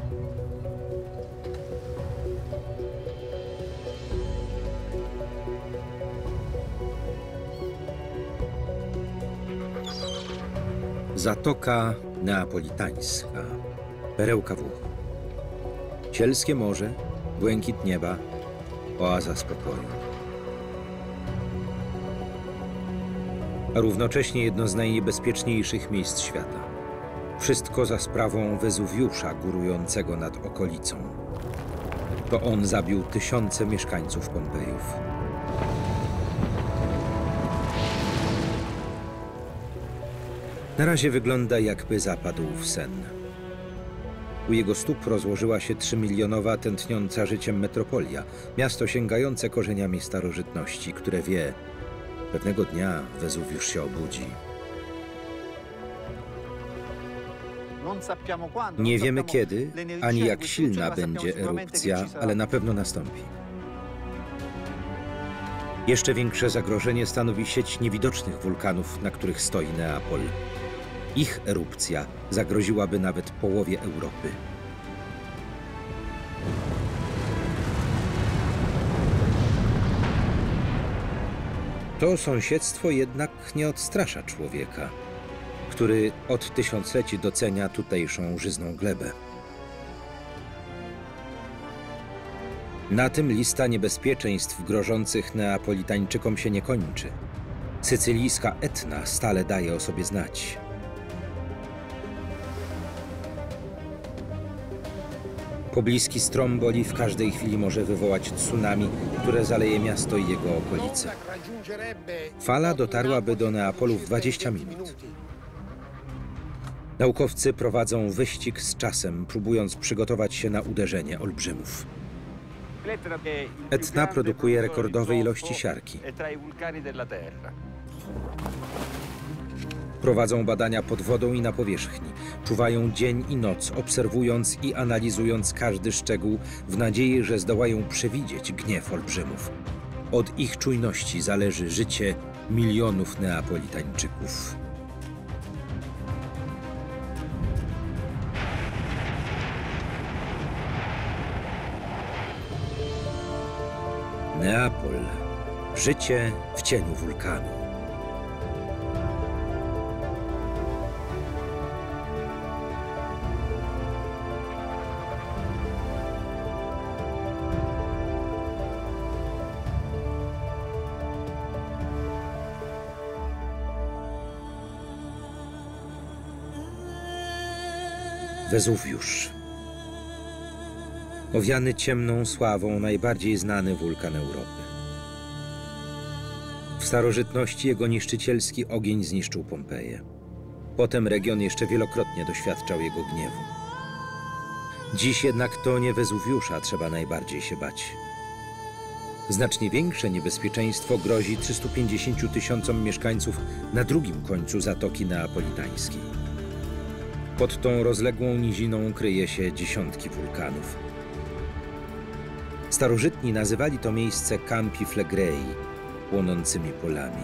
Zatoka Neapolitańska, perełka Włoch. Cielskie morze, błękit nieba, oaza spokoju. A równocześnie jedno z najniebezpieczniejszych miejsc świata. Wszystko za sprawą Wezuwiusza górującego nad okolicą. To on zabił tysiące mieszkańców Pompejów. Na razie wygląda, jakby zapadł w sen. U jego stóp rozłożyła się 3-milionowa, tętniąca życiem metropolia, miasto sięgające korzeniami starożytności, które wie, pewnego dnia Wezuwiusz się obudzi. Nie wiemy kiedy, ani jak silna będzie erupcja, ale na pewno nastąpi. Jeszcze większe zagrożenie stanowi sieć niewidocznych wulkanów, na których stoi Neapol. Ich erupcja zagroziłaby nawet połowie Europy. To sąsiedztwo jednak nie odstrasza człowieka, który od tysiącleci docenia tutejszą żyzną glebę. Na tym lista niebezpieczeństw grożących Neapolitańczykom się nie kończy. Sycylijska Etna stale daje o sobie znać. Pobliski Stromboli w każdej chwili może wywołać tsunami, które zaleje miasto i jego okolice. Fala dotarłaby do Neapolu w 20 minut. Naukowcy prowadzą wyścig z czasem, próbując przygotować się na uderzenie olbrzymów. Etna produkuje rekordowe ilości siarki. Prowadzą badania pod wodą i na powierzchni. Czuwają dzień i noc, obserwując i analizując każdy szczegół w nadziei, że zdołają przewidzieć gniew olbrzymów. Od ich czujności zależy życie milionów Neapolitańczyków. Neapol. Życie w cieniu wulkanu. Wezuwiusz. Owiany ciemną sławą najbardziej znany wulkan Europy. W starożytności jego niszczycielski ogień zniszczył Pompeję. Potem region jeszcze wielokrotnie doświadczał jego gniewu. Dziś jednak to nie Wezuwiusza trzeba najbardziej się bać. Znacznie większe niebezpieczeństwo grozi 350 tysiącom mieszkańców na drugim końcu Zatoki Neapolitańskiej. Pod tą rozległą niziną kryje się dziesiątki wulkanów. Starożytni nazywali to miejsce Campi Flegrei, płonącymi polami.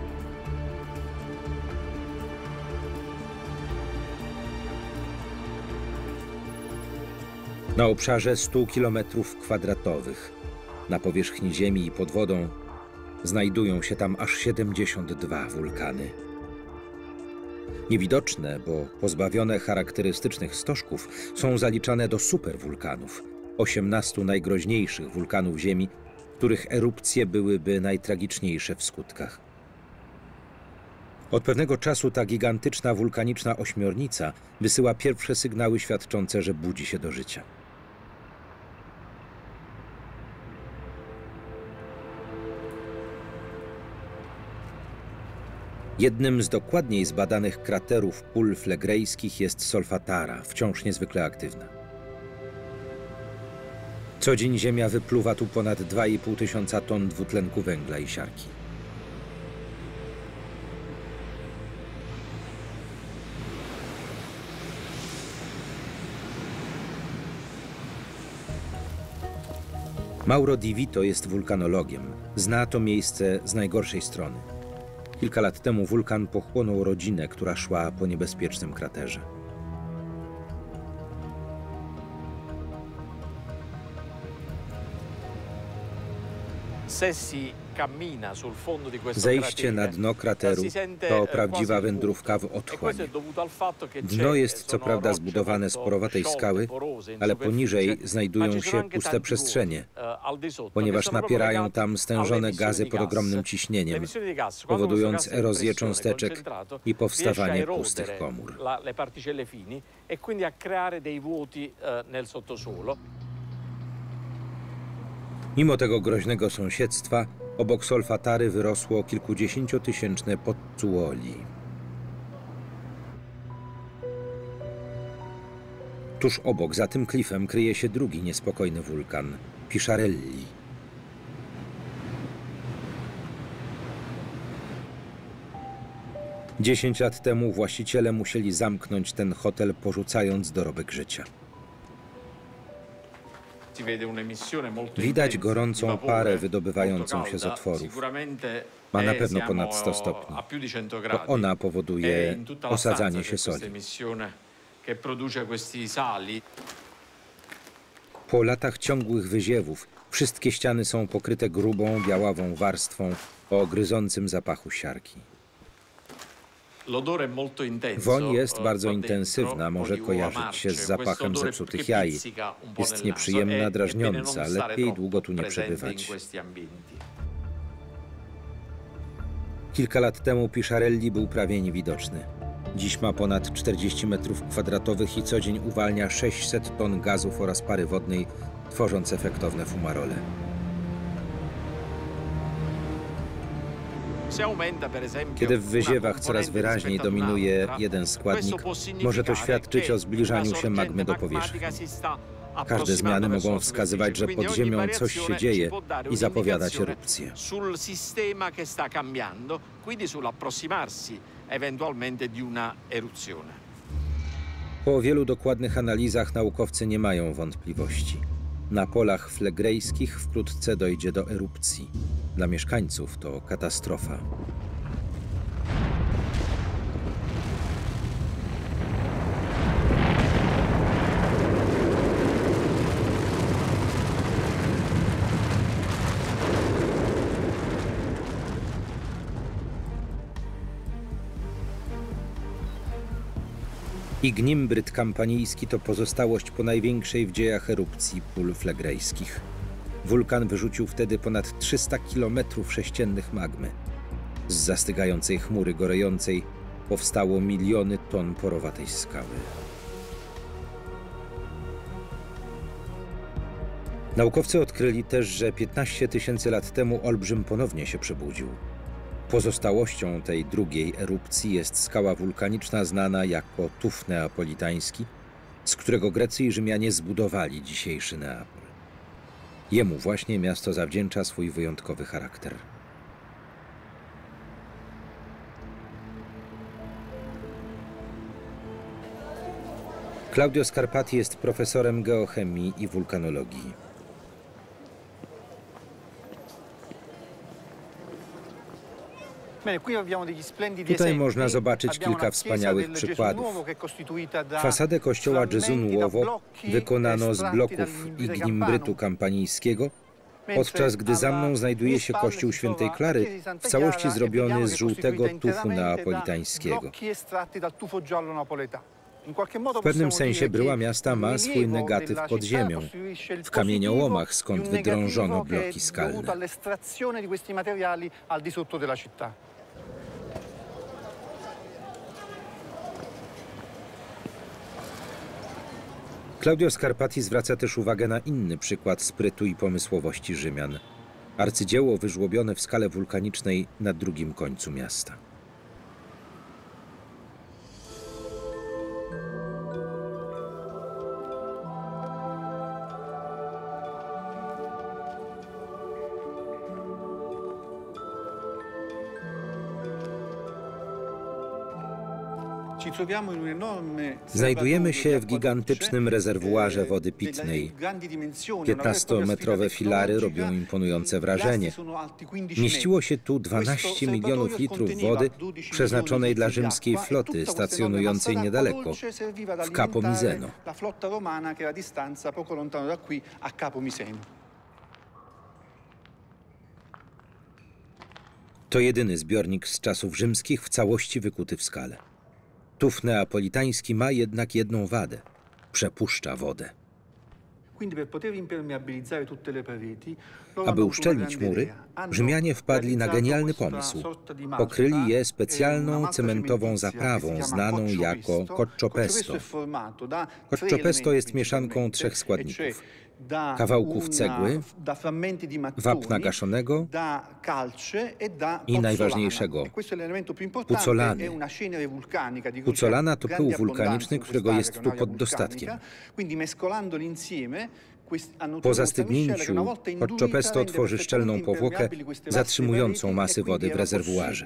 Na obszarze 100 km², na powierzchni ziemi i pod wodą, znajdują się tam aż 72 wulkany. Niewidoczne, bo pozbawione charakterystycznych stożków, są zaliczane do superwulkanów, 18 najgroźniejszych wulkanów Ziemi, których erupcje byłyby najtragiczniejsze w skutkach. Od pewnego czasu ta gigantyczna wulkaniczna ośmiornica wysyła pierwsze sygnały świadczące, że budzi się do życia. Jednym z dokładniej zbadanych kraterów pól flegrejskich jest Solfatara, wciąż niezwykle aktywna. Co dzień Ziemia wypluwa tu ponad 2,5 tysiąca ton dwutlenku węgla i siarki. Mauro Di Vito jest wulkanologiem. Zna to miejsce z najgorszej strony. Kilka lat temu wulkan pochłonął rodzinę, która szła po niebezpiecznym kraterze. Zejście na dno krateru to prawdziwa wędrówka w otchłań. Dno jest co prawda zbudowane z porowatej skały, ale poniżej znajdują się puste przestrzenie, ponieważ napierają tam stężone gazy pod ogromnym ciśnieniem, powodując erozję cząsteczek i powstawanie pustych komór. Mimo tego groźnego sąsiedztwa, obok Solfatary wyrosło kilkudziesięciotysięczne Pozzuoli. Tuż obok, za tym klifem, kryje się drugi niespokojny wulkan – Pisciarelli. Dziesięć lat temu właściciele musieli zamknąć ten hotel, porzucając dorobek życia. Widać gorącą parę wydobywającą się z otworów. Ma na pewno ponad 100 stopni. To ona powoduje osadzanie się soli. Po latach ciągłych wyziewów wszystkie ściany są pokryte grubą, białawą warstwą o gryzącym zapachu siarki. Woń jest bardzo intensywna, może kojarzyć się z zapachem zepsutych jaj. Jest nieprzyjemna, drażniąca, lepiej długo tu nie przebywać. Kilka lat temu Pisciarelli był prawie niewidoczny. Dziś ma ponad 40 metrów kwadratowych i co dzień uwalnia 600 ton gazów oraz pary wodnej, tworząc efektowne fumarole. Kiedy w wyziewach coraz wyraźniej dominuje jeden składnik, może to świadczyć o zbliżaniu się magmy do powierzchni. Każde zmiany mogą wskazywać, że pod ziemią coś się dzieje i zapowiadać erupcję. Po wielu dokładnych analizach naukowcy nie mają wątpliwości. Na polach flegrejskich wkrótce dojdzie do erupcji. Dla mieszkańców to katastrofa. Ignimbryd kampanijski to pozostałość po największej w dziejach erupcji pól flegrejskich. Wulkan wyrzucił wtedy ponad 300 km3 magmy. Z zastygającej chmury gorejącej powstało miliony ton porowatej skały. Naukowcy odkryli też, że 15 000 lat temu olbrzym ponownie się przebudził. Pozostałością tej drugiej erupcji jest skała wulkaniczna znana jako tuf neapolitański, z którego Grecy i Rzymianie zbudowali dzisiejszy Neapol. Jemu właśnie miasto zawdzięcza swój wyjątkowy charakter. Claudio Scarpati jest profesorem geochemii i wulkanologii. Tutaj można zobaczyć kilka wspaniałych przykładów. Fasadę kościoła Gesù Nuovo wykonano z bloków Ignimbrytu kampanijskiego, podczas gdy za mną znajduje się kościół Świętej Klary, w całości zrobiony z żółtego tufu neapolitańskiego. W pewnym sensie bryła miasta ma swój negatyw pod ziemią, w kamieniołomach, skąd wydrążono bloki skalne. Claudio Scarpati zwraca też uwagę na inny przykład sprytu i pomysłowości Rzymian. Arcydzieło wyżłobione w skale wulkanicznej na drugim końcu miasta. Znajdujemy się w gigantycznym rezerwuarze wody pitnej. 15-metrowe filary robią imponujące wrażenie. Mieściło się tu 12 milionów litrów wody przeznaczonej dla rzymskiej floty stacjonującej niedaleko, w Capo Miseno. To jedyny zbiornik z czasów rzymskich w całości wykuty w skale. Tuf neapolitański ma jednak jedną wadę. Przepuszcza wodę. Aby uszczelnić mury, Rzymianie wpadli na genialny pomysł. Pokryli je specjalną cementową zaprawą znaną jako coccio pesto. Coccio pesto jest mieszanką 3 składników: kawałków cegły, wapna gaszonego i najważniejszego pucolany. Pucolana to pył wulkaniczny, którego jest tu pod dostatkiem. Po zastygnięciu coccio pesto tworzy szczelną powłokę zatrzymującą masy wody w rezerwuarze.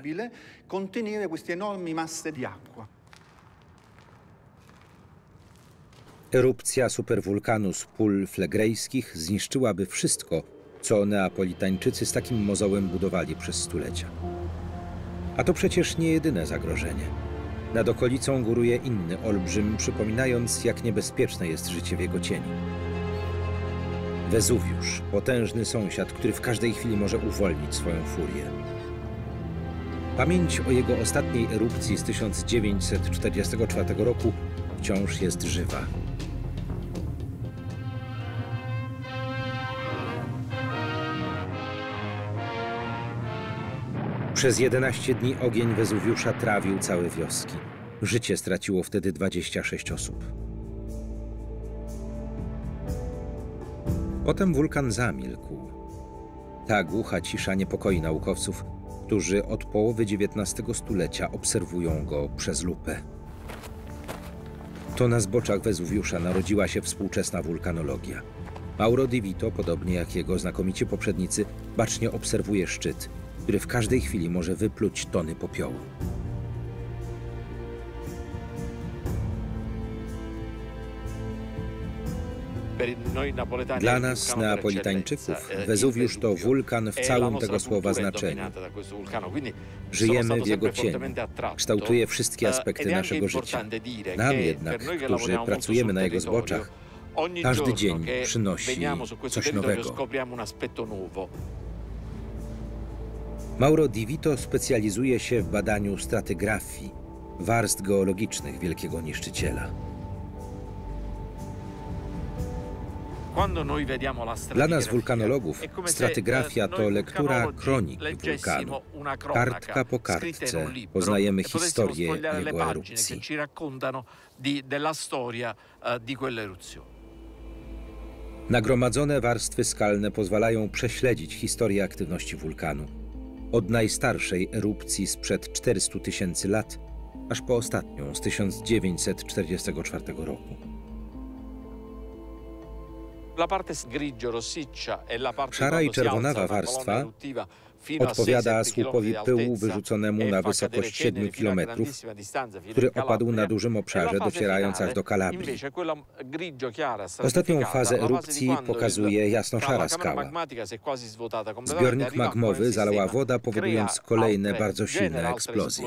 Erupcja superwulkanu z pól flegrejskich zniszczyłaby wszystko, co Neapolitańczycy z takim mozołem budowali przez stulecia. A to przecież nie jedyne zagrożenie. Nad okolicą góruje inny olbrzym, przypominając, jak niebezpieczne jest życie w jego cieniu. Wezuwiusz, potężny sąsiad, który w każdej chwili może uwolnić swoją furię. Pamięć o jego ostatniej erupcji z 1944 roku wciąż jest żywa. Przez 11 dni ogień Wezuwiusza trawił całe wioski. Życie straciło wtedy 26 osób. Potem wulkan zamilkł. Ta głucha cisza niepokoi naukowców, którzy od połowy XIX stulecia obserwują go przez lupę. To na zboczach Wezuwiusza narodziła się współczesna wulkanologia. Mauro Di Vito, podobnie jak jego znakomici poprzednicy, bacznie obserwuje szczyt, który w każdej chwili może wypluć tony popiołu. Dla nas, Neapolitańczyków, Wezuwiusz to wulkan w całym tego słowa znaczeniu. Żyjemy w jego cieniu. Kształtuje wszystkie aspekty naszego życia. Nam jednak, którzy pracujemy na jego zboczach, każdy dzień przynosi coś nowego. Mauro Di Vito specjalizuje się w badaniu stratygrafii, warstw geologicznych wielkiego niszczyciela. Dla nas, wulkanologów, stratygrafia to lektura kronik wulkanu. Kartka po kartce poznajemy historię jego erupcji. Nagromadzone warstwy skalne pozwalają prześledzić historię aktywności wulkanu. Od najstarszej erupcji sprzed 400 000 lat, aż po ostatnią z 1944 roku. Szara i czerwonawa warstwa odpowiada słupowi pyłu wyrzuconemu na wysokość 7 km, który opadł na dużym obszarze, docierając aż do Kalabrii. Ostatnią fazę erupcji pokazuje jasno-szara skała. Zbiornik magmowy zalała woda, powodując kolejne bardzo silne eksplozje.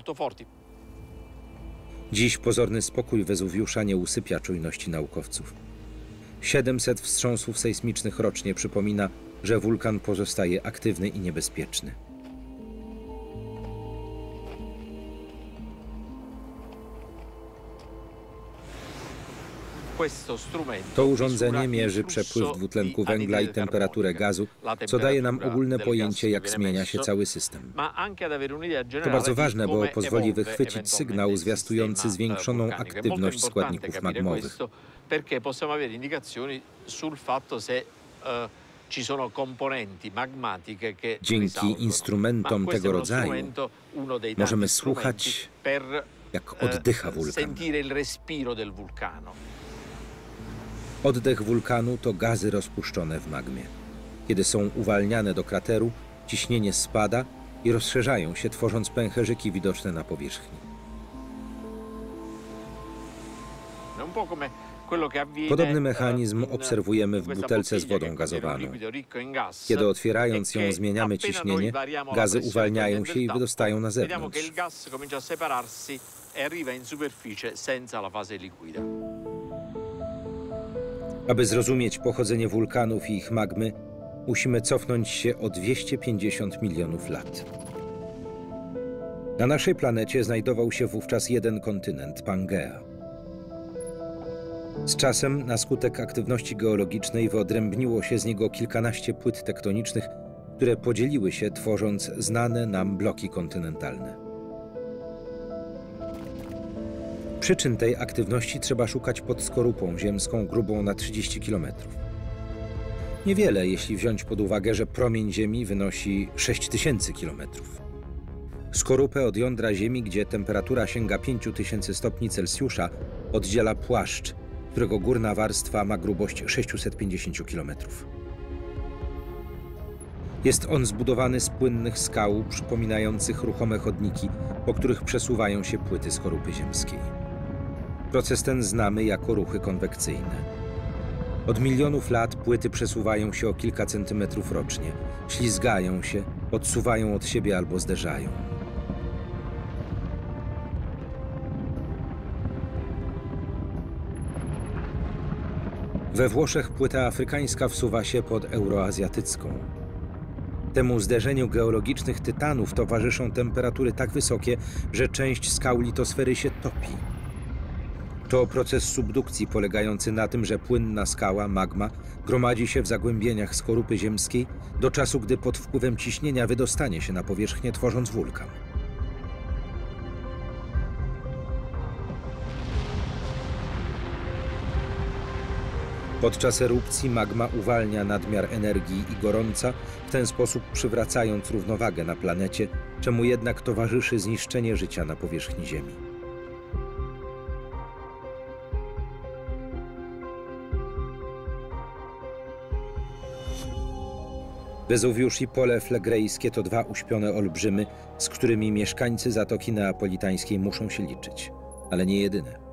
Dziś pozorny spokój Wezuwiusza nie usypia czujności naukowców. 700 wstrząsów sejsmicznych rocznie przypomina, że wulkan pozostaje aktywny i niebezpieczny. To urządzenie mierzy przepływ dwutlenku węgla i temperaturę gazu, co daje nam ogólne pojęcie, jak zmienia się cały system. To bardzo ważne, bo pozwoli wychwycić sygnał zwiastujący zwiększoną aktywność składników magmowych. Dzięki instrumentom tego rodzaju możemy słuchać, jak oddycha wulkan. Oddech wulkanu to gazy rozpuszczone w magmie. Kiedy są uwalniane do krateru, ciśnienie spada i rozszerzają się, tworząc pęcherzyki widoczne na powierzchni. Podobny mechanizm obserwujemy w butelce z wodą gazowaną. Kiedy otwierając ją zmieniamy ciśnienie, gazy uwalniają się i wydostają na zewnątrz. Aby zrozumieć pochodzenie wulkanów i ich magmy, musimy cofnąć się o 250 milionów lat. Na naszej planecie znajdował się wówczas jeden kontynent – Pangea. Z czasem, na skutek aktywności geologicznej, wyodrębniło się z niego kilkanaście płyt tektonicznych, które podzieliły się, tworząc znane nam bloki kontynentalne. Przyczyn tej aktywności trzeba szukać pod skorupą ziemską grubą na 30 km. Niewiele, jeśli wziąć pod uwagę, że promień Ziemi wynosi 6000 km. Skorupę od jądra Ziemi, gdzie temperatura sięga 5000 stopni Celsjusza, oddziela płaszcz, którego górna warstwa ma grubość 650 km. Jest on zbudowany z płynnych skał przypominających ruchome chodniki, po których przesuwają się płyty skorupy ziemskiej. Proces ten znamy jako ruchy konwekcyjne. Od milionów lat płyty przesuwają się o kilka centymetrów rocznie, ślizgają się, odsuwają od siebie albo zderzają. We Włoszech płyta afrykańska wsuwa się pod euroazjatycką. Temu zderzeniu geologicznych tytanów towarzyszą temperatury tak wysokie, że część skał litosfery się topi. To proces subdukcji polegający na tym, że płynna skała, magma, gromadzi się w zagłębieniach skorupy ziemskiej do czasu, gdy pod wpływem ciśnienia wydostanie się na powierzchnię, tworząc wulkan. Podczas erupcji magma uwalnia nadmiar energii i gorąca, w ten sposób przywracając równowagę na planecie, czemu jednak towarzyszy zniszczenie życia na powierzchni Ziemi. Wezuwiusz i Pole Flegrejskie to dwa uśpione olbrzymy, z którymi mieszkańcy Zatoki Neapolitańskiej muszą się liczyć, ale nie jedyne.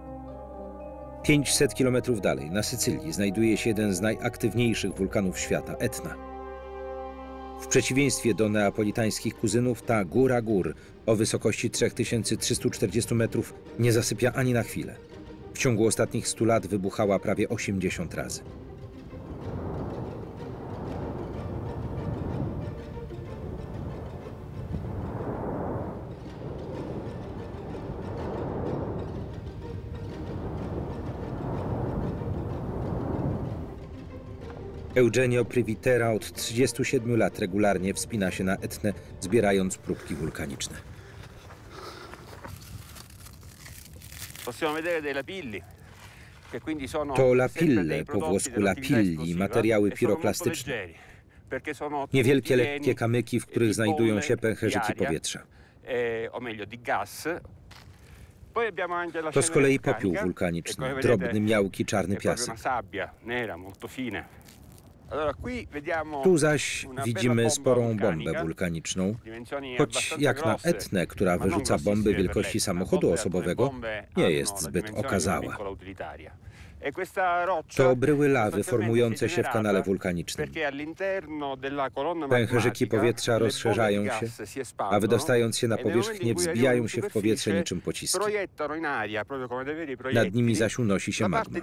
500 kilometrów dalej, na Sycylii, znajduje się jeden z najaktywniejszych wulkanów świata – Etna. W przeciwieństwie do neapolitańskich kuzynów, ta góra gór o wysokości 3340 metrów nie zasypia ani na chwilę. W ciągu ostatnich 100 lat wybuchała prawie 80 razy. Eugenio Privitera od 37 lat regularnie wspina się na Etnę, zbierając próbki wulkaniczne. To lapille, po włosku lapilli, materiały piroklastyczne. Niewielkie, lekkie kamyki, w których znajdują się pęcherzyki powietrza. To z kolei popiół wulkaniczny, drobny, miałki, czarny piasek. Tu zaś widzimy sporą bombę wulkaniczną, choć jak na Etnę, która wyrzuca bomby wielkości samochodu osobowego, nie jest zbyt okazała. To bryły lawy formujące się w kanale wulkanicznym. Pęcherzyki powietrza rozszerzają się, a wydostając się na powierzchnię wzbijają się w powietrze niczym pociski. Nad nimi zaś unosi się magma.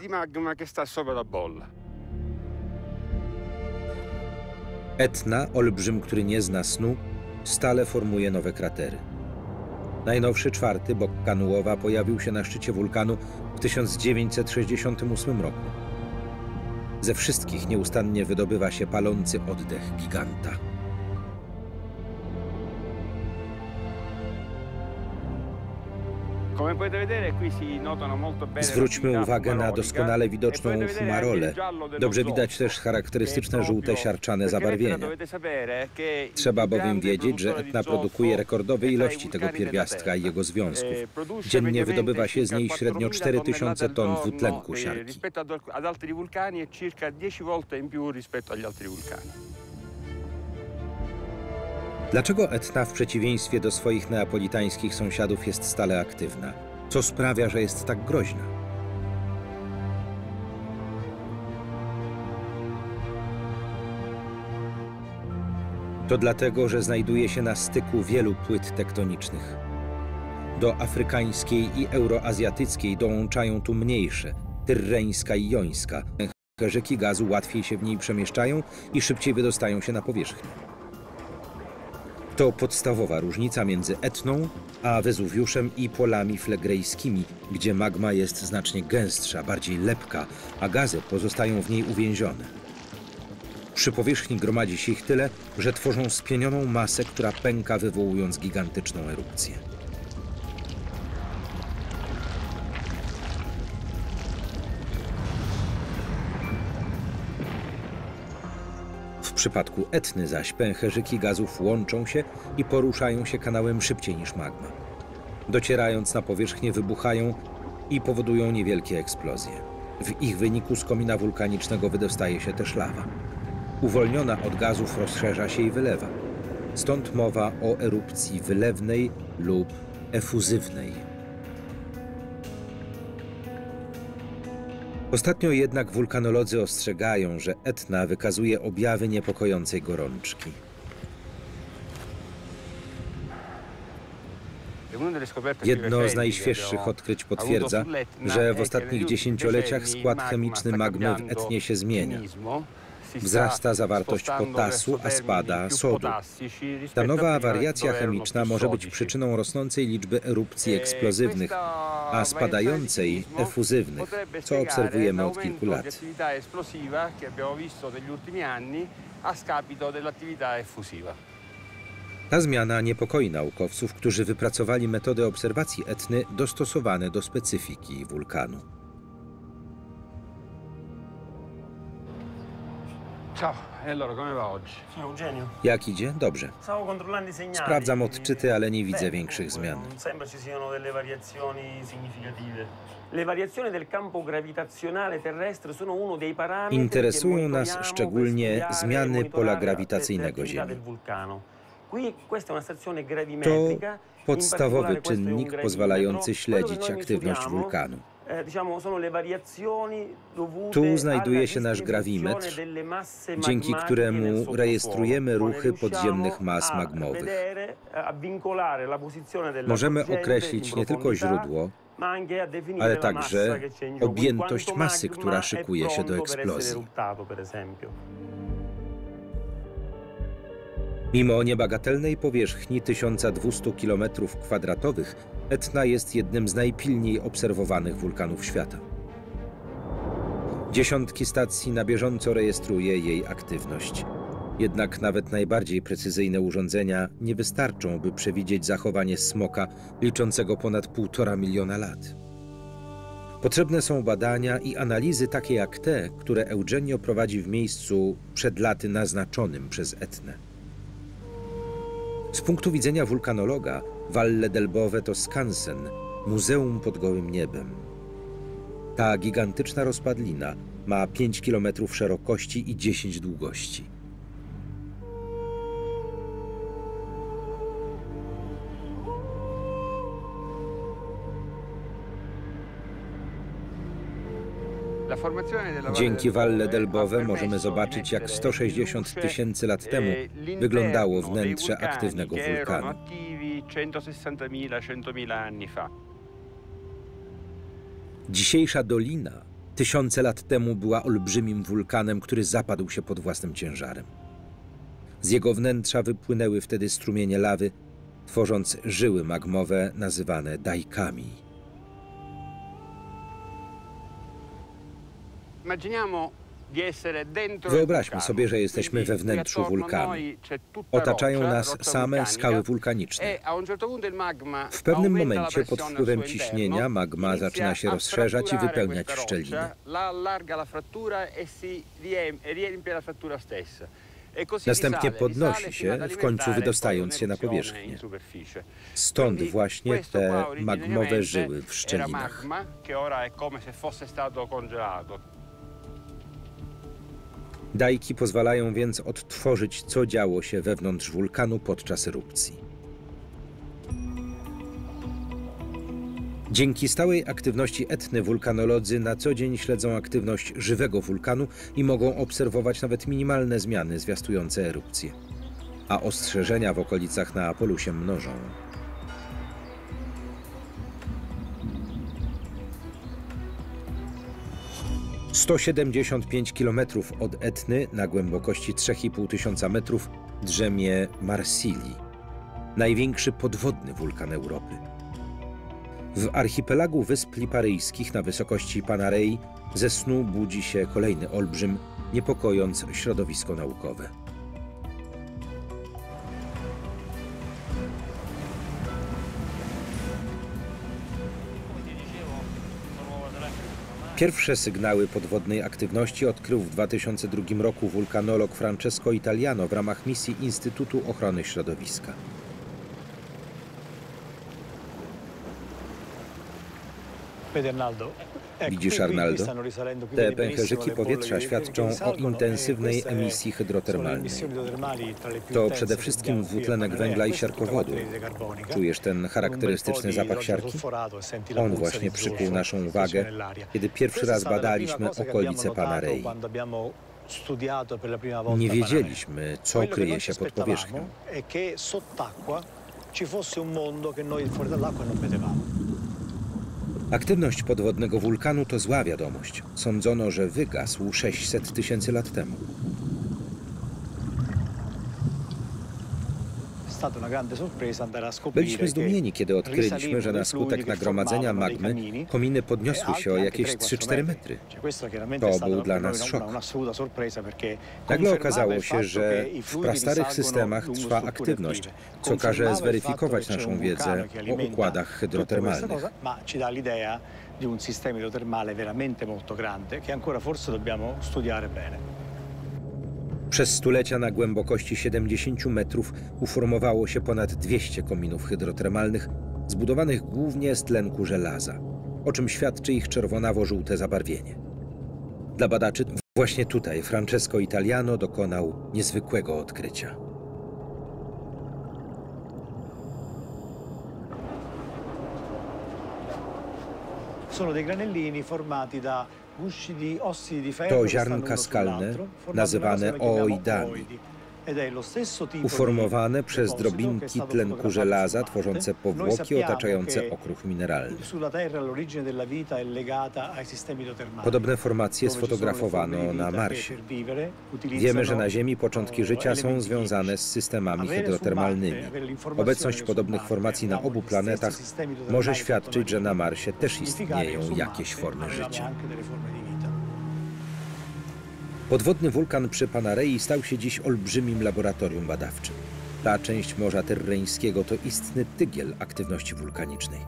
Etna, olbrzym, który nie zna snu, stale formuje nowe kratery. Najnowszy, czwarty, bok Kanuowa, pojawił się na szczycie wulkanu w 1968 roku. Ze wszystkich nieustannie wydobywa się palący oddech giganta. Zwróćmy uwagę na doskonale widoczną fumarolę. Dobrze widać też charakterystyczne żółte siarczane zabarwienia. Trzeba bowiem wiedzieć, że Etna produkuje rekordowe ilości tego pierwiastka i jego związków. Dziennie wydobywa się z niej średnio 4000 ton dwutlenku siarki. Dlaczego Etna w przeciwieństwie do swoich neapolitańskich sąsiadów jest stale aktywna? Co sprawia, że jest tak groźna? To dlatego, że znajduje się na styku wielu płyt tektonicznych. Do afrykańskiej i euroazjatyckiej dołączają tu mniejsze, tyrreńska i jońska. Pęcherzyki gazu łatwiej się w niej przemieszczają i szybciej wydostają się na powierzchnię. W To podstawowa różnica między Etną a Wezuwiuszem i polami flegrejskimi, gdzie magma jest znacznie gęstsza, bardziej lepka, a gazy pozostają w niej uwięzione. Przy powierzchni gromadzi się ich tyle, że tworzą spienioną masę, która pęka, wywołując gigantyczną erupcję. W przypadku Etny zaś pęcherzyki gazów łączą się i poruszają się kanałem szybciej niż magma. Docierając na powierzchnię, wybuchają i powodują niewielkie eksplozje. W ich wyniku z komina wulkanicznego wydostaje się też lawa. Uwolniona od gazów rozszerza się i wylewa. Stąd mowa o erupcji wylewnej lub efuzywnej. Ostatnio jednak wulkanolodzy ostrzegają, że Etna wykazuje objawy niepokojącej gorączki. Jedno z najświeższych odkryć potwierdza, że w ostatnich dziesięcioleciach skład chemiczny magmy w Etnie się zmienia. Wzrasta zawartość potasu, a spada sodu. Ta nowa wariacja chemiczna może być przyczyną rosnącej liczby erupcji eksplozywnych, a spadającej efuzywnych, co obserwujemy od kilku lat. Ta zmiana niepokoi naukowców, którzy wypracowali metody obserwacji Etny dostosowane do specyfiki wulkanu. Ciao, e allora come va oggi? Ciao Eugenio. Jak idzie? Dobrze. Stavo controllando i segnali. Sprawdzam odczyty, ale nie widzę większych zmian. Non sembra ci siano delle variazioni significative. Le variazioni del campo gravitazionale terrestre sono uno dei parametri. Interesują nas szczególnie zmiany pola grawitacyjnego Ziemi. To podstawowy czynnik pozwalający śledzić aktywność wulkanu. Tu znajduje się nasz grawimetr, dzięki któremu rejestrujemy ruchy podziemnych mas magmowych. Możemy określić nie tylko źródło, ale także objętość masy, która szykuje się do eksplozji. Mimo niebagatelnej powierzchni 1200 km², Etna jest jednym z najpilniej obserwowanych wulkanów świata. Dziesiątki stacji na bieżąco rejestruje jej aktywność. Jednak nawet najbardziej precyzyjne urządzenia nie wystarczą, by przewidzieć zachowanie smoka liczącego ponad 1,5 miliona lat. Potrzebne są badania i analizy takie jak te, które Eugenio prowadzi w miejscu przed laty naznaczonym przez Etnę. Z punktu widzenia wulkanologa, Valle del Bove to skansen, muzeum pod gołym niebem. Ta gigantyczna rozpadlina ma 5 km szerokości i 10 długości. Dzięki Valle del Bove możemy zobaczyć, jak 160 000 lat temu wyglądało wnętrze aktywnego wulkanu. Dzisiejsza dolina tysiące lat temu była olbrzymim wulkanem, który zapadł się pod własnym ciężarem. Z jego wnętrza wypłynęły wtedy strumienie lawy, tworząc żyły magmowe nazywane dajkami. Wyobraźmy sobie, że jesteśmy we wnętrzu wulkanu. Otaczają nas same skały wulkaniczne. W pewnym momencie pod wpływem ciśnienia magma zaczyna się rozszerzać i wypełniać szczeliny. Następnie podnosi się, w końcu wydostając się na powierzchnię. Stąd właśnie te magmowe żyły w szczelinach. Dajki pozwalają więc odtworzyć, co działo się wewnątrz wulkanu podczas erupcji. Dzięki stałej aktywności Etny wulkanolodzy na co dzień śledzą aktywność żywego wulkanu i mogą obserwować nawet minimalne zmiany zwiastujące erupcję. A ostrzeżenia w okolicach Neapolu się mnożą. – 175 km od Etny na głębokości 3500 metrów drzemie Marsili, największy podwodny wulkan Europy. W archipelagu Wysp Liparyjskich na wysokości Panarei ze snu budzi się kolejny olbrzym, niepokojąc środowisko naukowe. Pierwsze sygnały podwodnej aktywności odkrył w 2002 roku wulkanolog Francesco Italiano w ramach misji Instytutu Ochrony Środowiska. Widzisz, Arnaldo? Te pęcherzyki powietrza świadczą o intensywnej emisji hydrotermalnej. To przede wszystkim dwutlenek węgla i siarkowodu. Czujesz ten charakterystyczny zapach siarki? On właśnie przykuł naszą uwagę, kiedy pierwszy raz badaliśmy okolice Panarei. Nie wiedzieliśmy, co kryje się pod powierzchnią. Aktywność podwodnego wulkanu to zła wiadomość. Sądzono, że wygasł 600 tysięcy lat temu. Byliśmy zdumieni, kiedy odkryliśmy, że na skutek nagromadzenia magmy kominy podniosły się o jakieś 3-4 metry. To był dla nas szok. Nagle okazało się, że w prastarych systemach trwa aktywność, co każe zweryfikować naszą wiedzę o układach hydrotermalnych. Di un sistema idrotermale veramente molto grande che ancora forse dobbiamo studiare bene. Przez stulecia na głębokości 70 metrów uformowało się ponad 200 kominów hydrotermalnych, zbudowanych głównie z tlenku żelaza, o czym świadczy ich czerwonawo-żółte zabarwienie. Dla badaczy właśnie tutaj Francesco Italiano dokonał niezwykłego odkrycia. To ziarnka skalne, nazywane ooidami, uformowane przez drobinki tlenku żelaza tworzące powłoki otaczające okruch mineralny. Podobne formacje sfotografowano na Marsie. Wiemy, że na Ziemi początki życia są związane z systemami hydrotermalnymi. Obecność podobnych formacji na obu planetach może świadczyć, że na Marsie też istnieją jakieś formy życia. Podwodny wulkan przy Panarei stał się dziś olbrzymim laboratorium badawczym. Ta część Morza Tyrreńskiego to istny tygiel aktywności wulkanicznej.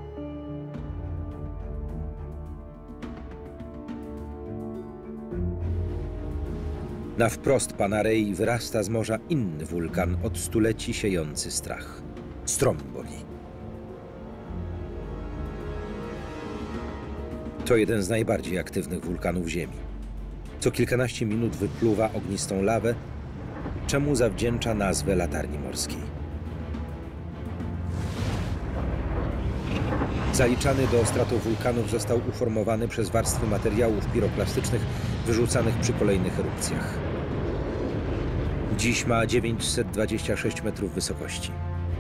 Na wprost Panarei wyrasta z morza inny wulkan od stuleci siejący strach – Stromboli. To jeden z najbardziej aktywnych wulkanów Ziemi. Co kilkanaście minut wypluwa ognistą lawę, czemu zawdzięcza nazwę latarni morskiej. Zaliczany do stratowulkanów został uformowany przez warstwy materiałów piroklastycznych wyrzucanych przy kolejnych erupcjach. Dziś ma 926 metrów wysokości.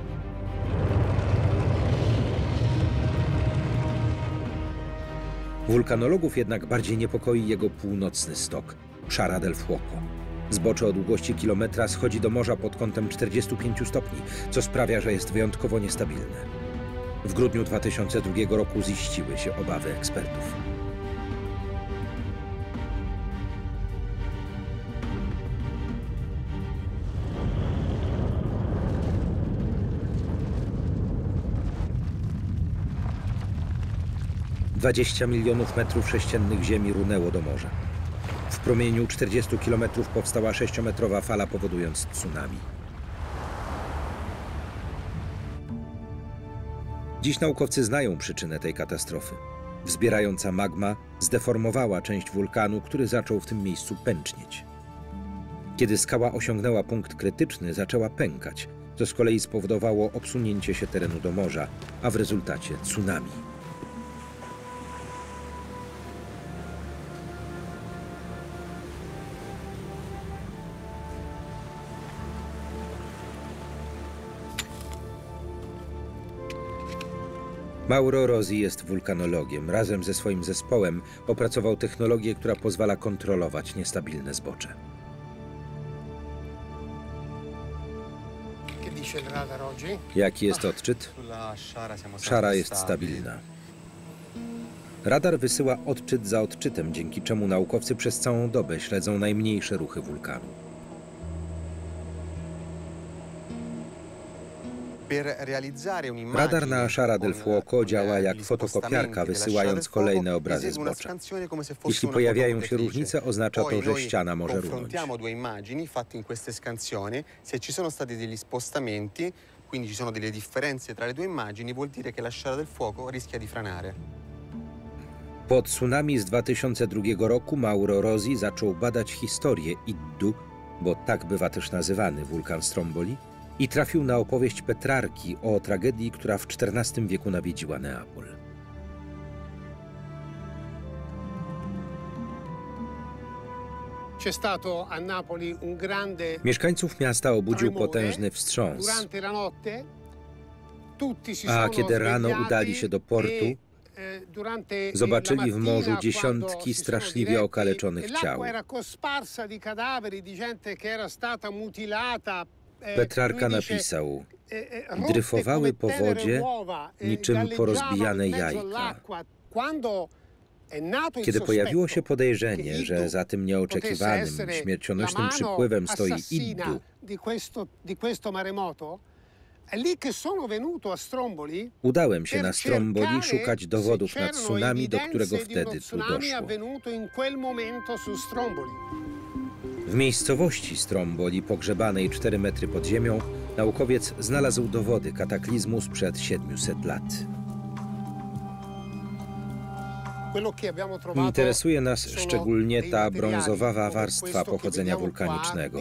Wulkanologów jednak bardziej niepokoi jego północny stok, Szara del Fuoco. Zbocze o długości kilometra schodzi do morza pod kątem 45 stopni, co sprawia, że jest wyjątkowo niestabilne. W grudniu 2002 roku ziściły się obawy ekspertów. $20 milionów metrów sześciennych ziemi runęło do morza. W promieniu 40 km powstała 6-metrowa fala, powodując tsunami. Dziś naukowcy znają przyczynę tej katastrofy. Wzbierająca magma zdeformowała część wulkanu, który zaczął w tym miejscu pęcznieć. Kiedy skała osiągnęła punkt krytyczny, zaczęła pękać, co z kolei spowodowało obsunięcie się terenu do morza, a w rezultacie tsunami. Mauro Rosi jest wulkanologiem. Razem ze swoim zespołem opracował technologię, która pozwala kontrolować niestabilne zbocze. Jaki jest odczyt? Szara jest stabilna. Radar wysyła odczyt za odczytem, dzięki czemu naukowcy przez całą dobę śledzą najmniejsze ruchy wulkanu. Radar na Szara del Fuoco działa jak fotokopiarka, wysyłając kolejne obrazy zbocza. Jeśli pojawiają się różnice, oznacza to, że ściana może runąć. Quindi ci sono delle differenze tra le due immagini, vuol dire che la Sciara del Fuoco rischia di franare. Po tsunami z 2002 roku Mauro Rosi zaczął badać historię Iddu, bo tak bywa też nazywany wulkan Stromboli, i trafił na opowieść Petrarki o tragedii, która w XIV wieku nawiedziła Neapol. Mieszkańców miasta obudził potężny wstrząs, a kiedy rano udali się do portu, zobaczyli w morzu dziesiątki straszliwie okaleczonych ciał. Petrarka napisał: dryfowały po wodzie niczym porozbijane jajka. Kiedy pojawiło się podejrzenie, że za tym nieoczekiwanym, śmiercionośnym przypływem stoi Iddu, udałem się na Stromboli szukać dowodów na tsunami, do którego wtedy tu doszło. W miejscowości Stromboli, pogrzebanej 4 metry pod ziemią, naukowiec znalazł dowody kataklizmu sprzed 700 lat. Interesuje nas szczególnie ta brązowawa warstwa pochodzenia wulkanicznego.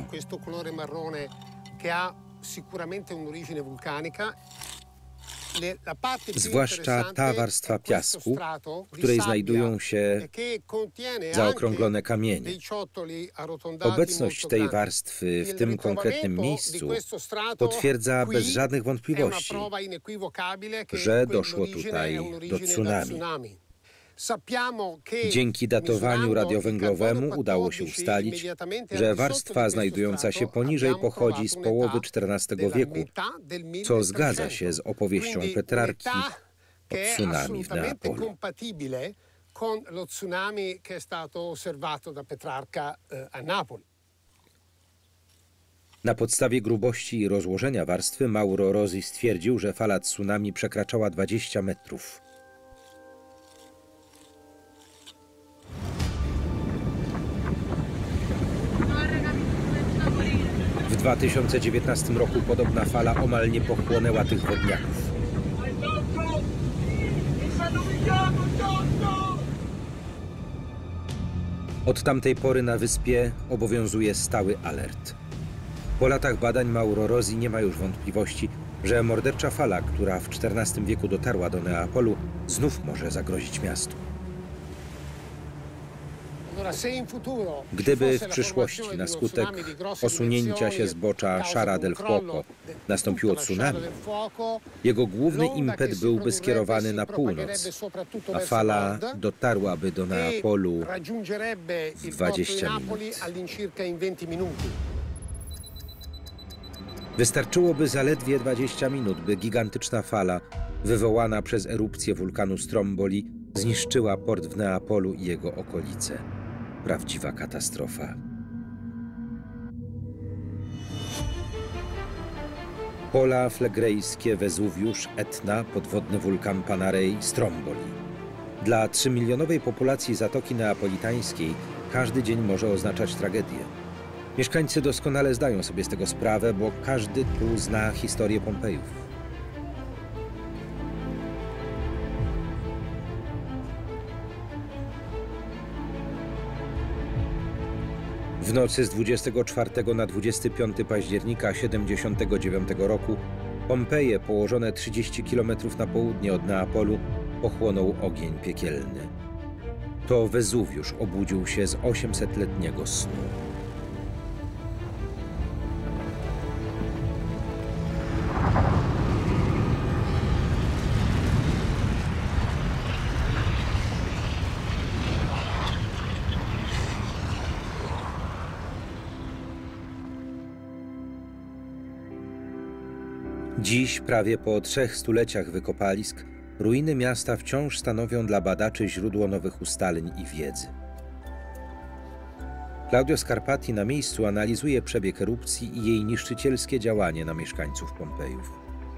Zwłaszcza ta warstwa piasku, w której znajdują się zaokrąglone kamienie. Obecność tej warstwy w tym konkretnym miejscu potwierdza bez żadnych wątpliwości, że doszło tutaj do tsunami. Dzięki datowaniu radiowęglowemu udało się ustalić, że warstwa znajdująca się poniżej pochodzi z połowy XIV wieku, co zgadza się z opowieścią Petrarki o tsunami w Neapolu. Na podstawie grubości i rozłożenia warstwy Mauro Rosi stwierdził, że fala tsunami przekraczała 20 metrów. W 2019 roku podobna fala omal nie pochłonęła tych wodniaków. Od tamtej pory na wyspie obowiązuje stały alert. Po latach badań Mauro Rosi nie ma już wątpliwości, że mordercza fala, która w XIV wieku dotarła do Neapolu, znów może zagrozić miastu. Gdyby w przyszłości na skutek osunięcia się zbocza Szara del Fuoco nastąpiło tsunami, jego główny impet byłby skierowany na północ, a fala dotarłaby do Neapolu w 20 minut. Wystarczyłoby zaledwie 20 minut, by gigantyczna fala wywołana przez erupcję wulkanu Stromboli zniszczyła port w Neapolu i jego okolice. Prawdziwa katastrofa. Pola flegrejskie, Wezuwiusz, Etna, podwodny wulkan Panarei, Stromboli. Dla 3-milionowej populacji Zatoki Neapolitańskiej każdy dzień może oznaczać tragedię. Mieszkańcy doskonale zdają sobie z tego sprawę, bo każdy tu zna historię Pompejów. W nocy z 24 na 25 października 79 roku Pompeje, położone 30 km na południe od Neapolu, pochłonął ogień piekielny. To Wezuwiusz obudził się z 800-letniego snu. Dziś, prawie po 3 stuleciach wykopalisk, ruiny miasta wciąż stanowią dla badaczy źródło nowych ustaleń i wiedzy. Claudio Scarpati na miejscu analizuje przebieg erupcji i jej niszczycielskie działanie na mieszkańców Pompejów.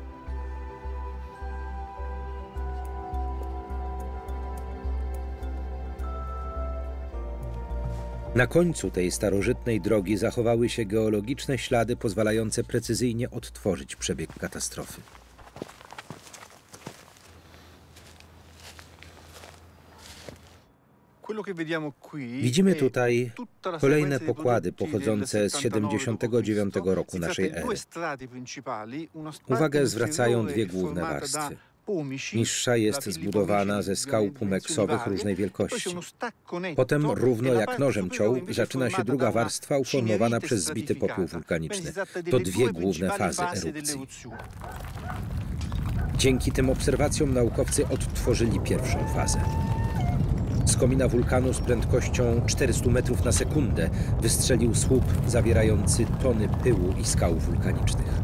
Na końcu tej starożytnej drogi zachowały się geologiczne ślady pozwalające precyzyjnie odtworzyć przebieg katastrofy. Widzimy tutaj kolejne pokłady pochodzące z 79 roku naszej ery. Uwagę zwracają dwie główne warstwy. Niższa jest zbudowana ze skał pumeksowych różnej wielkości. Potem, równo jak nożem ciął, zaczyna się druga warstwa uformowana przez zbity popiół wulkaniczny. To dwie główne fazy erupcji. Dzięki tym obserwacjom naukowcy odtworzyli pierwszą fazę. Z komina wulkanu z prędkością 400 metrów na sekundę wystrzelił słup zawierający tony pyłu i skał wulkanicznych.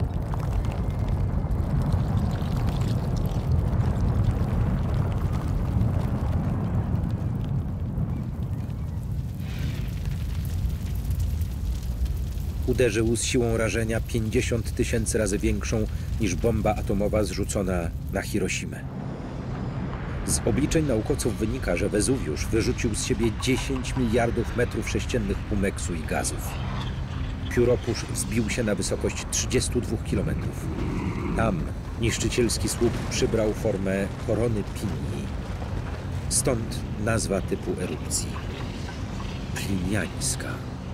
Uderzył z siłą rażenia 50 000 razy większą niż bomba atomowa zrzucona na Hiroshimę. Z obliczeń naukowców wynika, że Wezuwiusz wyrzucił z siebie 10 miliardów metrów sześciennych pumeksu i gazów. Pióropusz wzbił się na wysokość 32 kilometrów. Tam niszczycielski słup przybrał formę korony Pinii. Stąd nazwa typu erupcji – pliniańska.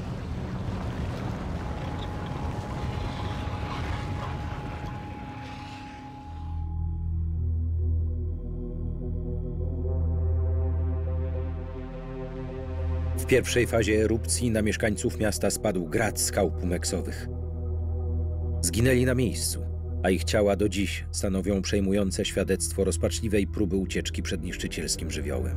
W pierwszej fazie erupcji na mieszkańców miasta spadł grad skał pumeksowych. Zginęli na miejscu, a ich ciała do dziś stanowią przejmujące świadectwo rozpaczliwej próby ucieczki przed niszczycielskim żywiołem.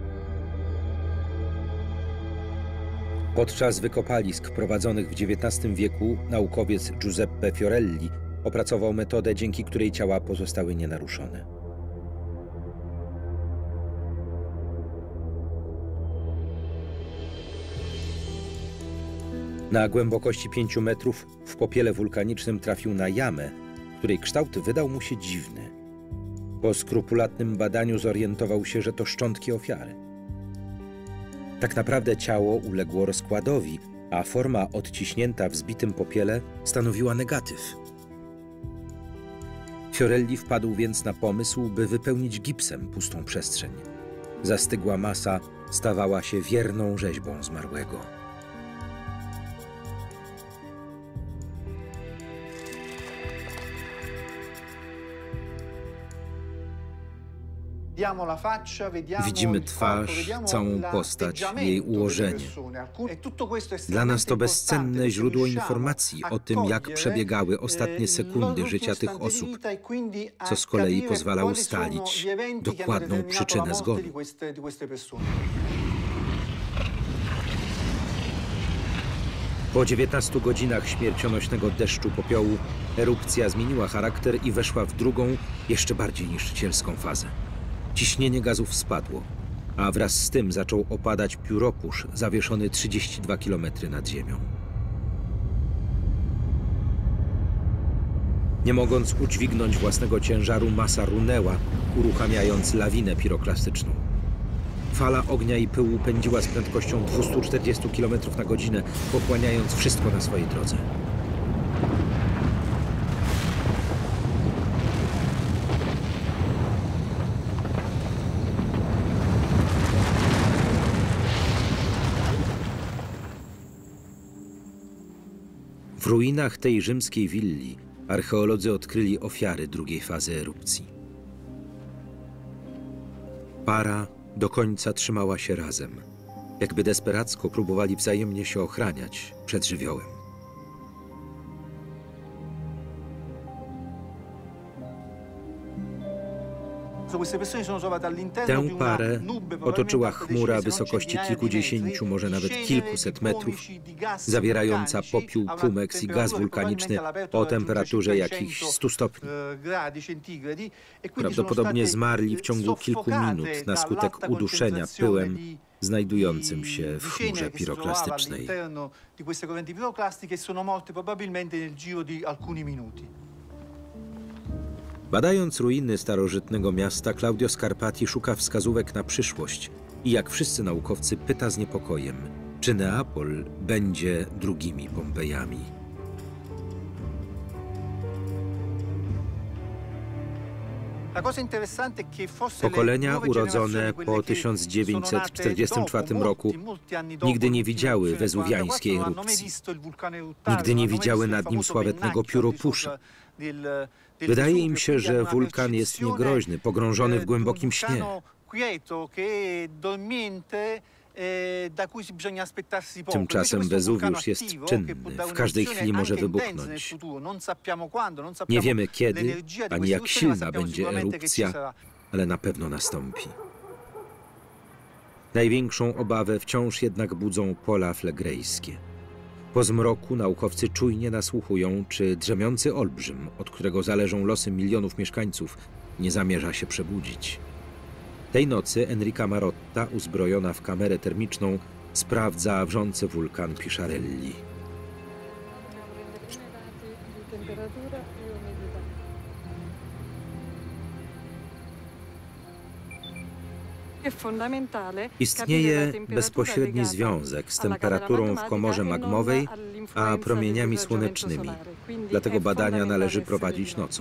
Podczas wykopalisk prowadzonych w XIX wieku naukowiec Giuseppe Fiorelli opracował metodę, dzięki której ciała pozostały nienaruszone. Na głębokości 5 metrów w popiele wulkanicznym trafił na jamę, której kształt wydał mu się dziwny. Po skrupulatnym badaniu zorientował się, że to szczątki ofiary. Tak naprawdę ciało uległo rozkładowi, a forma odciśnięta w zbitym popiele stanowiła negatyw. Fiorelli wpadł więc na pomysł, by wypełnić gipsem pustą przestrzeń. Zastygła masa stawała się wierną rzeźbą zmarłego. Widzimy twarz, całą postać, jej ułożenie. Dla nas to bezcenne źródło informacji o tym, jak przebiegały ostatnie sekundy życia tych osób, co z kolei pozwala ustalić dokładną przyczynę zgonu. Po 19 godzinach śmiercionośnego deszczu popiołu erupcja zmieniła charakter i weszła w drugą, jeszcze bardziej niszczycielską fazę. Ciśnienie gazów spadło, a wraz z tym zaczął opadać pióropusz zawieszony 32 km nad ziemią. Nie mogąc udźwignąć własnego ciężaru, masa runęła, uruchamiając lawinę piroklastyczną. Fala ognia i pyłu pędziła z prędkością 240 km na godzinę, pochłaniając wszystko na swojej drodze. W ruinach tej rzymskiej willi archeolodzy odkryli ofiary drugiej fazy erupcji. Para do końca trzymała się razem, jakby desperacko próbowali wzajemnie się ochraniać przed żywiołem. Tę parę otoczyła chmura wysokości kilkudziesięciu, może nawet kilkuset metrów, zawierająca popiół, pumeks i gaz wulkaniczny o temperaturze jakichś 100 stopni. Prawdopodobnie zmarli w ciągu kilku minut na skutek uduszenia pyłem znajdującym się w chmurze piroklastycznej. Badając ruiny starożytnego miasta, Claudio Scarpati szuka wskazówek na przyszłość i jak wszyscy naukowcy pyta z niepokojem, czy Neapol będzie drugimi Pompejami. Pokolenia urodzone po 1944 roku nigdy nie widziały wezuwiańskiej erupcji. Nigdy nie widziały nad nim sławetnego pióropusza. Wydaje im się, że wulkan jest niegroźny, pogrążony w głębokim śnie. Tymczasem Wezuwiusz jest czynny, w każdej chwili może wybuchnąć. Nie wiemy kiedy, ani jak silna będzie erupcja, ale na pewno nastąpi. Największą obawę wciąż jednak budzą pola flegrejskie. Po zmroku naukowcy czujnie nasłuchują, czy drzemiący olbrzym, od którego zależą losy milionów mieszkańców, nie zamierza się przebudzić. Tej nocy Enrica Marotta, uzbrojona w kamerę termiczną, sprawdza wrzący wulkan Pisciarelli. Istnieje bezpośredni związek z temperaturą w komorze magmowej a promieniami słonecznymi. Dlatego badania należy prowadzić nocą.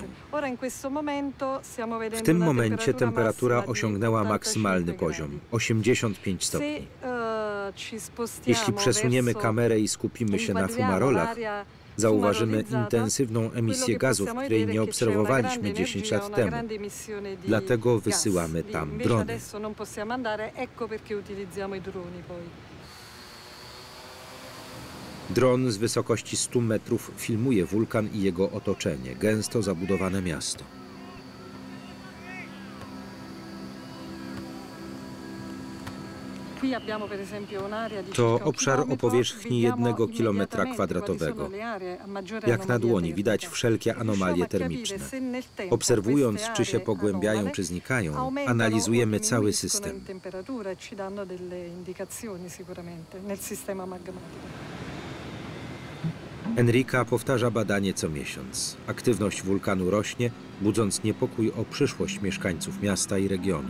W tym momencie temperatura osiągnęła maksymalny poziom – 85 stopni. Jeśli przesuniemy kamerę i skupimy się na fumarolach, zauważymy intensywną emisję gazów, której nie obserwowaliśmy 10 lat temu. Dlatego wysyłamy tam drony. Dron z wysokości 100 metrów filmuje wulkan i jego otoczenie, gęsto zabudowane miasto. To obszar o powierzchni 1 km². Jak na dłoni widać wszelkie anomalie termiczne. Obserwując, czy się pogłębiają, czy znikają, analizujemy cały system. Enrica powtarza badanie co miesiąc. Aktywność wulkanu rośnie, budząc niepokój o przyszłość mieszkańców miasta i regionu.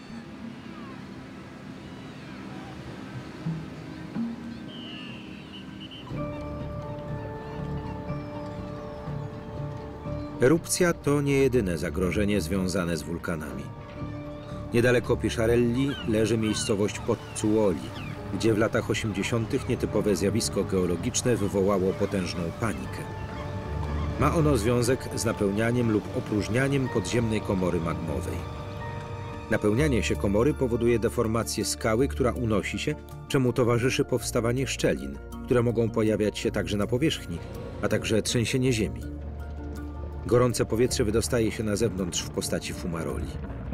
Erupcja to nie jedyne zagrożenie związane z wulkanami. Niedaleko Pisciarelli leży miejscowość Pozzuoli, gdzie w latach 80. nietypowe zjawisko geologiczne wywołało potężną panikę. Ma ono związek z napełnianiem lub opróżnianiem podziemnej komory magmowej. Napełnianie się komory powoduje deformację skały, która unosi się, czemu towarzyszy powstawanie szczelin, które mogą pojawiać się także na powierzchni, a także trzęsienie ziemi. Gorące powietrze wydostaje się na zewnątrz w postaci fumaroli.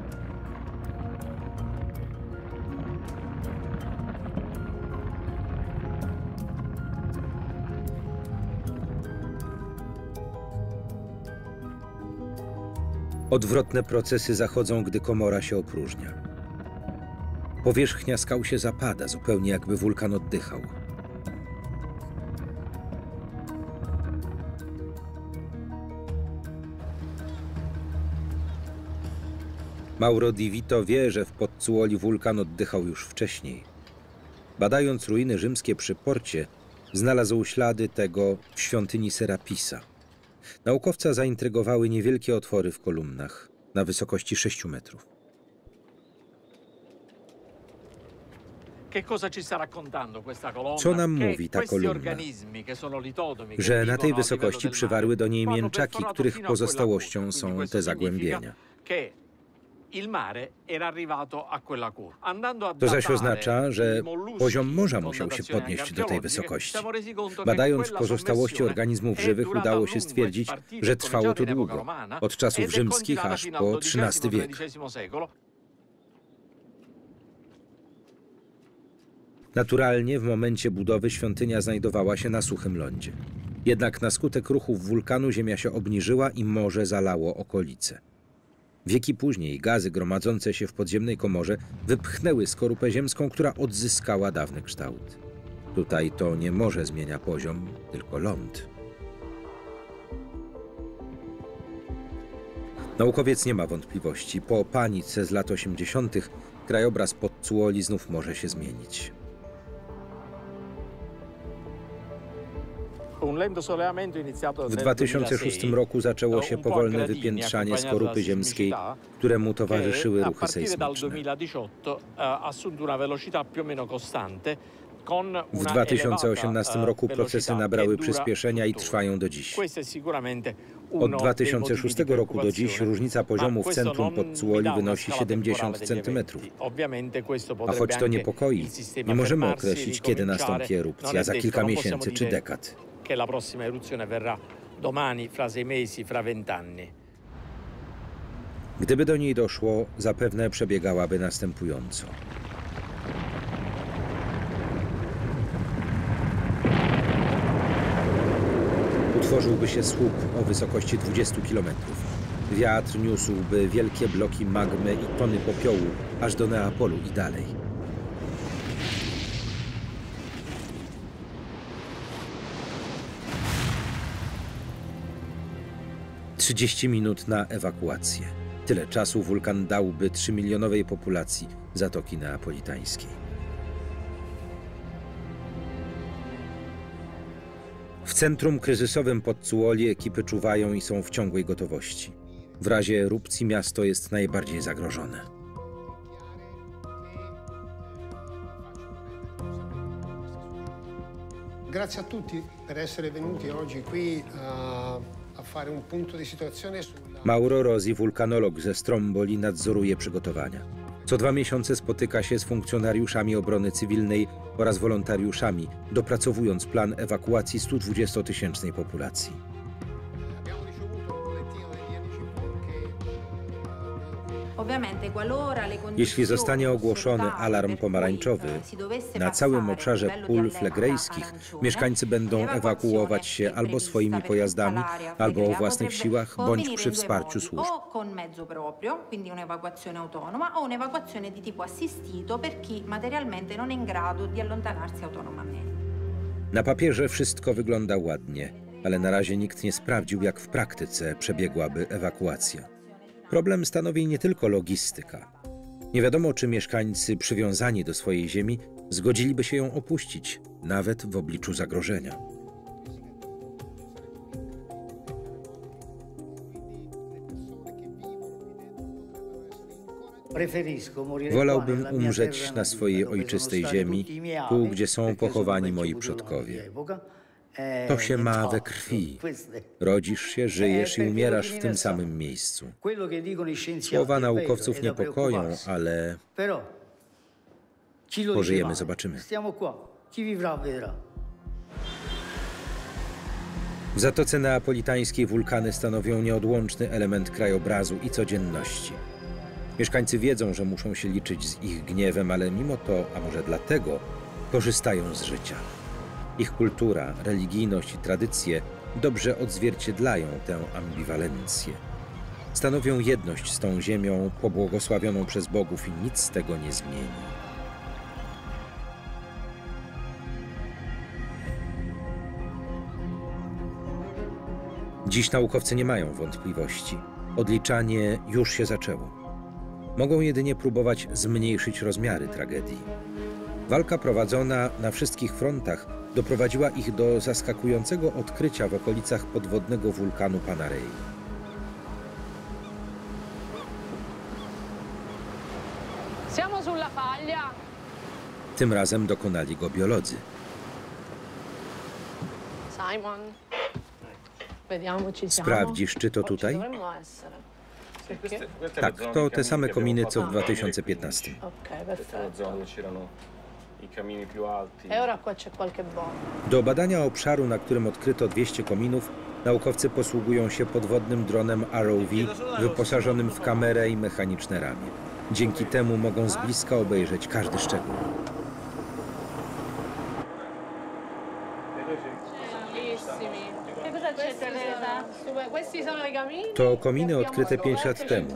Odwrotne procesy zachodzą, gdy komora się opróżnia. Powierzchnia skał się zapada, zupełnie jakby wulkan oddychał. Mauro Di Vito wie, że w Pozzuoli wulkan oddychał już wcześniej. Badając ruiny rzymskie przy porcie, znalazł ślady tego w świątyni Serapisa. Naukowca zaintrygowały niewielkie otwory w kolumnach na wysokości 6 metrów. Co nam mówi ta kolumna? Że na tej wysokości przywarły do niej mięczaki, których pozostałością są te zagłębienia. To zaś oznacza, że poziom morza musiał się podnieść do tej wysokości. Badając pozostałości organizmów żywych, udało się stwierdzić, że trwało to długo, od czasów rzymskich aż po XIII wiek. Naturalnie w momencie budowy świątynia znajdowała się na suchym lądzie. Jednak na skutek ruchów wulkanu ziemia się obniżyła i morze zalało okolice. Wieki później gazy gromadzące się w podziemnej komorze wypchnęły skorupę ziemską, która odzyskała dawny kształt. Tutaj to nie morze zmienia poziom, tylko ląd. Naukowiec nie ma wątpliwości. Po panice z lat 80. krajobraz Pozzuoli znów może się zmienić. W 2006 roku zaczęło się powolne wypiętrzanie skorupy ziemskiej, któremu towarzyszyły ruchy sejsmiczne. W 2018 roku procesy nabrały przyspieszenia i trwają do dziś. Od 2006 roku do dziś różnica poziomu w centrum Pozzuoli wynosi 70 cm. A choć to niepokoi, nie możemy określić, kiedy nastąpi erupcja, za kilka miesięcy czy dekad. La prossima eruzione verrà domani, fra 6 mesi, fra 20 anni. Gdyby do niej doszło, zapewne przebiegałaby następująco. Utworzyłby się słup o wysokości 20 km. Wiatr niósłby wielkie bloki magmy i tony popiołu aż do Neapolu i dalej. - 30 minut na ewakuację. Tyle czasu wulkan dałby 3-milionowej populacji Zatoki Neapolitańskiej. W centrum kryzysowym Pozzuoli ekipy czuwają i są w ciągłej gotowości. W razie erupcji miasto jest najbardziej zagrożone. Grazie a tutti per essere venuti oggi qui a fare un punto di situazione sulla... Mauro Rosi, wulkanolog ze Stromboli, nadzoruje przygotowania. Co 2 miesiące spotyka się z funkcjonariuszami obrony cywilnej oraz wolontariuszami, dopracowując plan ewakuacji 120-tysięcznej populacji. Jeśli zostanie ogłoszony alarm pomarańczowy, na całym obszarze pól flegrejskich mieszkańcy będą ewakuować się albo swoimi pojazdami, albo o własnych siłach, bądź przy wsparciu służb. Na papierze wszystko wygląda ładnie, ale na razie nikt nie sprawdził, jak w praktyce przebiegłaby ewakuacja. Problem stanowi nie tylko logistyka. Nie wiadomo, czy mieszkańcy przywiązani do swojej ziemi zgodziliby się ją opuścić, nawet w obliczu zagrożenia. Wolałbym umrzeć na swojej ojczystej ziemi, tu, gdzie są pochowani moi przodkowie. To się ma we krwi. Rodzisz się, żyjesz i umierasz w tym samym miejscu. Słowa naukowców niepokoją, ale pożyjemy, zobaczymy. W Zatoce Neapolitańskiej wulkany stanowią nieodłączny element krajobrazu i codzienności. Mieszkańcy wiedzą, że muszą się liczyć z ich gniewem, ale mimo to, a może dlatego, korzystają z życia. Ich kultura, religijność i tradycje dobrze odzwierciedlają tę ambiwalencję. Stanowią jedność z tą ziemią pobłogosławioną przez bogów i nic z tego nie zmieni. Dziś naukowcy nie mają wątpliwości. Odliczanie już się zaczęło. Mogą jedynie próbować zmniejszyć rozmiary tragedii. Walka prowadzona na wszystkich frontach doprowadziła ich do zaskakującego odkrycia w okolicach podwodnego wulkanu Panarei. Tym razem dokonali go biolodzy. Sprawdzisz, czy to tutaj? Tak, to te same kominy co w 2015. Ok, perfetto. E ora qua c'è qualche bomba. Do badania obszaru, na którym odkryto 200 kominów, naukowcy posługują się podwodnym dronem ROV wyposażonym w kamerę i mechaniczne ramię. Dzięki temu mogą z bliska obejrzeć każdy szczegół. Bellissimi. Che cosa c'è, Teresa? Questi sono i camini. To kominy odkryte 5 lat temu.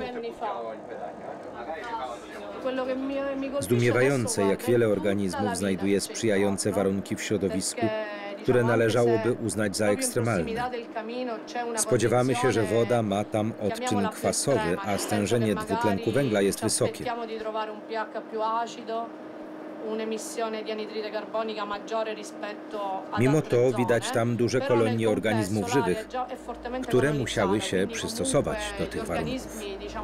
Zdumiewające, jak wiele organizmów znajduje sprzyjające warunki w środowisku, które należałoby uznać za ekstremalne. Spodziewamy się, że woda ma tam odczyn kwasowy, a stężenie dwutlenku węgla jest wysokie. Mimo to widać tam duże kolonie organizmów żywych, które musiały się przystosować do tych warunków.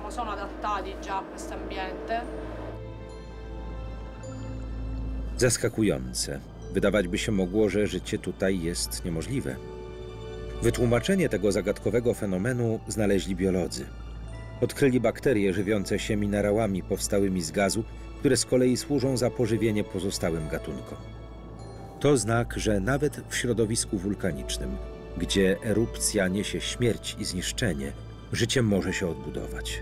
Zaskakujące. Wydawać by się mogło, że życie tutaj jest niemożliwe. Wytłumaczenie tego zagadkowego fenomenu znaleźli biolodzy. Odkryli bakterie żywiące się minerałami powstałymi z gazu, które z kolei służą za pożywienie pozostałym gatunkom. To znak, że nawet w środowisku wulkanicznym, gdzie erupcja niesie śmierć i zniszczenie, życie może się odbudować.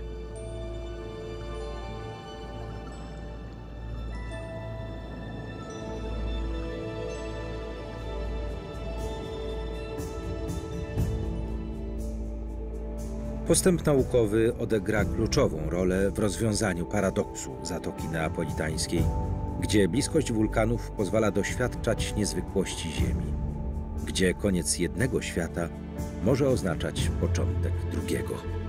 Postęp naukowy odegra kluczową rolę w rozwiązaniu paradoksu Zatoki Neapolitańskiej, gdzie bliskość wulkanów pozwala doświadczać niezwykłości Ziemi, gdzie koniec jednego świata może oznaczać początek drugiego.